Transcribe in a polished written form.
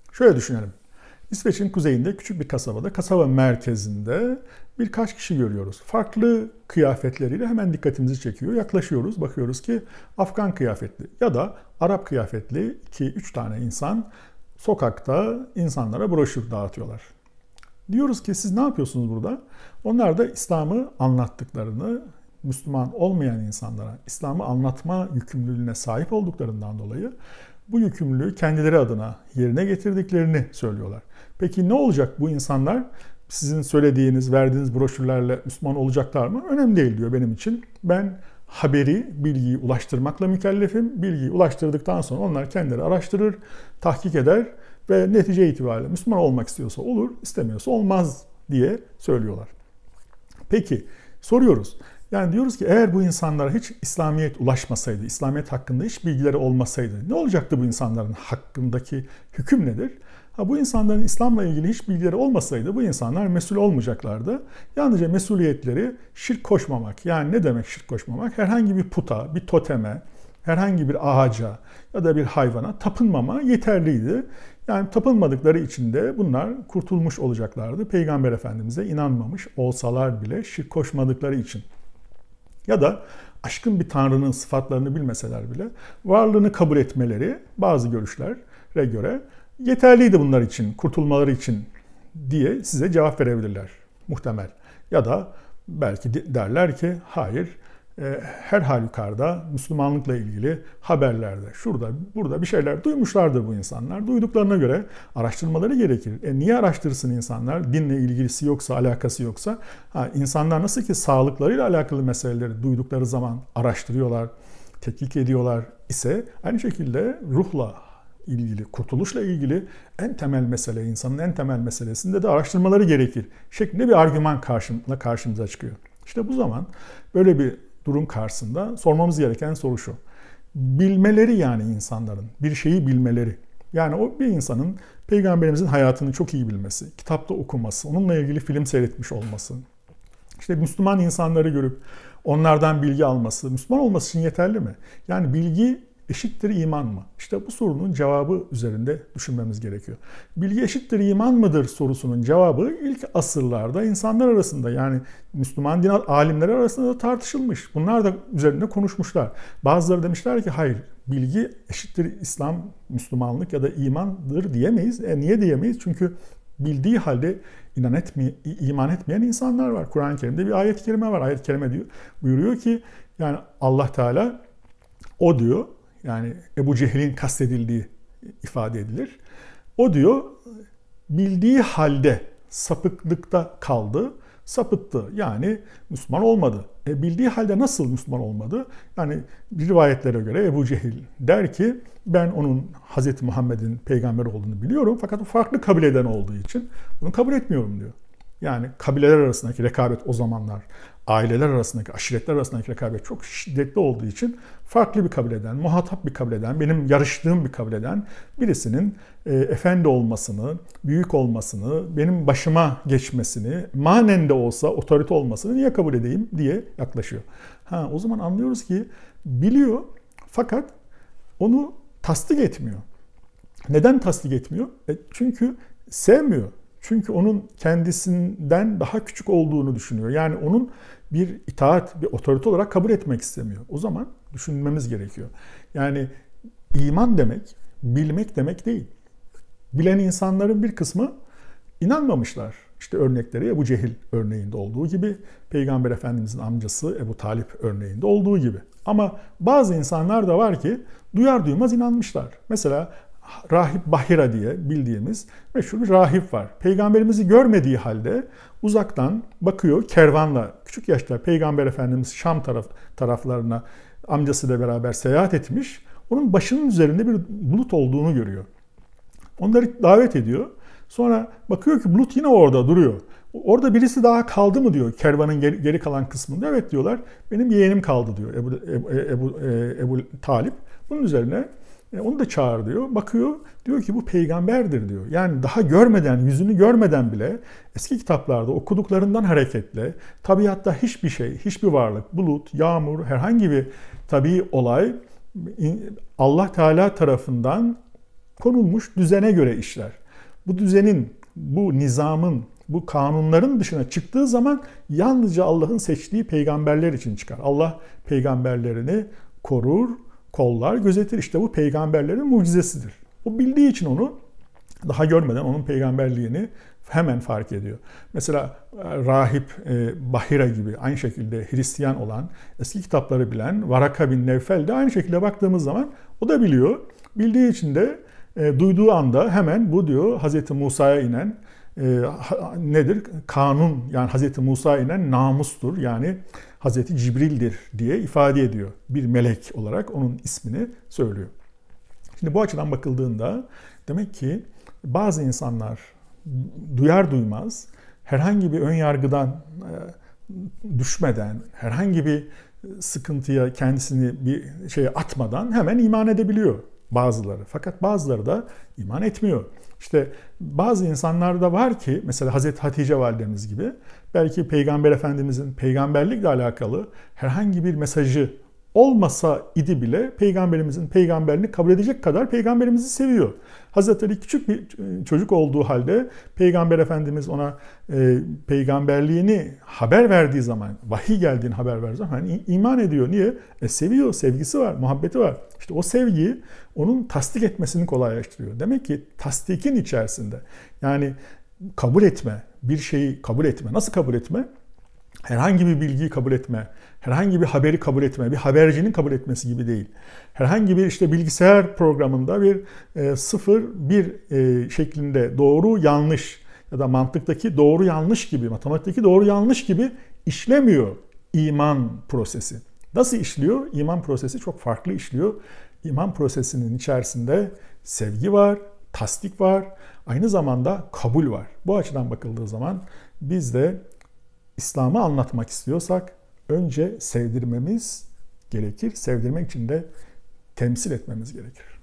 Şöyle düşünelim. İsveç'in kuzeyinde küçük bir kasabada, kasaba merkezinde birkaç kişi görüyoruz. Farklı kıyafetleriyle hemen dikkatimizi çekiyor. Yaklaşıyoruz, bakıyoruz ki Afgan kıyafetli ya da Arap kıyafetli 2-3 tane insan sokakta insanlara broşür dağıtıyorlar. Diyoruz ki siz ne yapıyorsunuz burada? Onlar da İslam'ı anlattıklarını, Müslüman olmayan insanlara İslam'ı anlatma yükümlülüğüne sahip olduklarından dolayı bu yükümlülüğü kendileri adına yerine getirdiklerini söylüyorlar. Peki ne olacak bu insanlar? Sizin söylediğiniz, verdiğiniz broşürlerle Müslüman olacaklar mı? Önemli değil diyor benim için. Ben haberi, bilgiyi ulaştırmakla mükellefim. Bilgiyi ulaştırdıktan sonra onlar kendileri araştırır, tahkik eder ve netice itibariyle Müslüman olmak istiyorsa olur, istemiyorsa olmaz diye söylüyorlar. Peki soruyoruz. Yani diyoruz ki eğer bu insanlara hiç İslamiyet ulaşmasaydı, İslamiyet hakkında hiç bilgileri olmasaydı ne olacaktı bu insanların hakkındaki hüküm nedir? Bu insanların İslam'la ilgili hiç bilgileri olmasaydı bu insanlar mesul olmayacaklardı. Yalnızca mesuliyetleri şirk koşmamak. Yani ne demek şirk koşmamak? Herhangi bir puta, bir toteme, herhangi bir ağaca ya da bir hayvana tapınmama yeterliydi. Yani tapınmadıkları için de bunlar kurtulmuş olacaklardı. Peygamber Efendimiz'e inanmamış olsalar bile şirk koşmadıkları için. Ya da aşkın bir tanrının sıfatlarını bilmeseler bile varlığını kabul etmeleri bazı görüşlere göre yeterliydi bunlar için, kurtulmaları için diye size cevap verebilirler muhtemel. Ya da belki derler ki hayır, her halükarda Müslümanlıkla ilgili haberlerde şurada burada bir şeyler duymuşlardır bu insanlar. Duyduklarına göre araştırmaları gerekir. Niye araştırsın insanlar? Dinle ilgisi yoksa, alakası yoksa. İnsanlar nasıl ki sağlıklarıyla alakalı meseleleri duydukları zaman araştırıyorlar, tetkik ediyorlar ise aynı şekilde ruhla ilgili, kurtuluşla ilgili en temel mesele, insanın en temel meselesinde de araştırmaları gerekir şeklinde bir argüman karşımıza çıkıyor. İşte bu zaman böyle bir durum karşısında sormamız gereken soru şu. Bilmeleri, yani insanların bir şeyi bilmeleri. Yani o bir insanın Peygamberimizin hayatını çok iyi bilmesi, kitapta okuması, onunla ilgili film seyretmiş olması, işte Müslüman insanları görüp onlardan bilgi alması, Müslüman olması için yeterli mi? Yani bilgi eşittir iman mı? İşte bu sorunun cevabı üzerinde düşünmemiz gerekiyor. Bilgi eşittir iman mıdır sorusunun cevabı ilk asırlarda insanlar arasında, yani Müslüman din alimleri arasında da tartışılmış. Bunlar da üzerinde konuşmuşlar. Bazıları demişler ki hayır, bilgi eşittir İslam, Müslümanlık ya da imandır diyemeyiz. Niye diyemeyiz? Çünkü bildiği halde iman etmeyen insanlar var. Kur'an-ı Kerim'de bir ayet-i kerime var. Ayet-i kerime diyor, buyuruyor ki yani Allah Teala o diyor, yani Ebu Cehil'in kastedildiği ifade edilir. O diyor bildiği halde sapıklıkta kaldı, sapıttı. Yani Müslüman olmadı. Bildiği halde nasıl Müslüman olmadı? Yani rivayetlere göre Ebu Cehil der ki ben onun Hz. Muhammed'in peygamber olduğunu biliyorum fakat o farklı kabileden olduğu için bunu kabul etmiyorum diyor. Yani kabileler arasındaki rekabet o zamanlar, aileler arasındaki, aşiretler arasındaki rekabet çok şiddetli olduğu için farklı bir kabileden, muhatap bir kabileden, benim yarıştığım bir kabileden birisinin efendi olmasını, büyük olmasını, benim başıma geçmesini, manen de olsa otorite olmasını niye kabul edeyim diye yaklaşıyor. O zaman anlıyoruz ki biliyor fakat onu tasdik etmiyor. Neden tasdik etmiyor? Çünkü sevmiyor. Çünkü onun kendisinden daha küçük olduğunu düşünüyor. Yani onun bir itaat, bir otorite olarak kabul etmek istemiyor. O zaman düşünmemiz gerekiyor. Yani iman demek, bilmek demek değil. Bilen insanların bir kısmı inanmamışlar. İşte örnekleri Ebu Cehil örneğinde olduğu gibi, Peygamber Efendimizin amcası Ebu Talip örneğinde olduğu gibi. Ama bazı insanlar da var ki duyar duymaz inanmışlar. Mesela Rahip Bahira diye bildiğimiz meşhur bir rahip var. Peygamberimizi görmediği halde uzaktan bakıyor kervanla, küçük yaşta Peygamber Efendimiz Şam taraflarına amcasıyla beraber seyahat etmiş. Onun başının üzerinde bir bulut olduğunu görüyor. Onları davet ediyor. Sonra bakıyor ki bulut yine orada duruyor. Orada birisi daha kaldı mı diyor kervanın geri kalan kısmında. Evet diyorlar, benim yeğenim kaldı diyor Ebu Talip. Bunun üzerine onu da çağır diyor. Bakıyor, diyor ki bu peygamberdir diyor. Yani daha görmeden, yüzünü görmeden bile eski kitaplarda okuduklarından hareketle tabiatta hiçbir şey, hiçbir varlık, bulut, yağmur, herhangi bir tabii olay Allah Teala tarafından konulmuş düzene göre işler. bu düzenin, bu nizamın, bu kanunların dışına çıktığı zaman yalnızca Allah'ın seçtiği peygamberler için çıkar. Allah peygamberlerini korur, kollar, gözetir. İşte bu peygamberlerin mucizesidir. O bildiği için onu daha görmeden onun peygamberliğini hemen fark ediyor. Mesela rahip Bahira gibi aynı şekilde Hristiyan olan, eski kitapları bilen Varaka bin Nevfel de aynı şekilde baktığımız zaman o da biliyor. Bildiği için de duyduğu anda hemen bu diyor Hz. Musa'ya inen nedir? Kanun, yani Hz. Musa'ya inen namustur. Yani Hz. Cibril'dir diye ifade ediyor. Bir melek olarak onun ismini söylüyor. Şimdi bu açıdan bakıldığında demek ki bazı insanlar duyar duymaz herhangi bir ön yargıdan düşmeden, herhangi bir sıkıntıya kendisini bir şeye atmadan hemen iman edebiliyor bazıları. Fakat bazıları da iman etmiyor. İşte bazı insanlar da var ki mesela Hazreti Hatice validemiz gibi belki Peygamber Efendimizin peygamberlikle alakalı herhangi bir mesajı olmasa idi bile peygamberimizin peygamberliğini kabul edecek kadar peygamberimizi seviyor. Hazreti Ali küçük bir çocuk olduğu halde Peygamber Efendimiz ona peygamberliğini haber verdiği zaman, vahiy geldiğini haber verdiği zaman iman ediyor. Niye? Seviyor, sevgisi var, muhabbeti var. İşte o sevgiyi onun tasdik etmesini kolaylaştırıyor. Demek ki tasdikin içerisinde, yani kabul etme, bir şeyi kabul etme. Nasıl kabul etme? Herhangi bir bilgiyi kabul etme, herhangi bir haberi kabul etme, bir habercinin kabul etmesi gibi değil. Herhangi bir işte bilgisayar programında bir 0-1 şeklinde doğru yanlış ya da mantıktaki doğru yanlış gibi, matematikteki doğru yanlış gibi işlemiyor iman prosesi. Nasıl işliyor? İman prosesi çok farklı işliyor. İman prosesinin içerisinde sevgi var, tasdik var, aynı zamanda kabul var. Bu açıdan bakıldığı zaman biz de İslam'ı anlatmak istiyorsak önce sevdirmemiz gerekir. Sevdirmek için de temsil etmemiz gerekir.